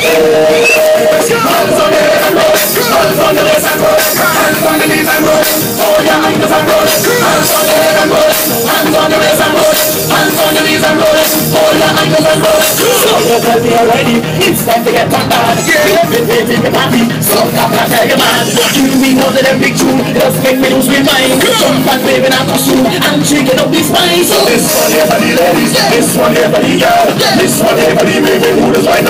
Hands on the head and roll. Hands on the legs and roll. Hands on the knees and roll. Hold your ankles and roll. Hands on the head and roll. Hands on the legs and roll. Hands on the knees and roll. Hold your ankles and roll. So you're dirty already. It's time to get on bad. Everything in the party. So come and tell your man. You me know that them big tune just make me lose my mind. Jump and wave in a costume and shaking up the spine. So this one here for the ladies. This one here for the girl. This one here for the baby who is right now.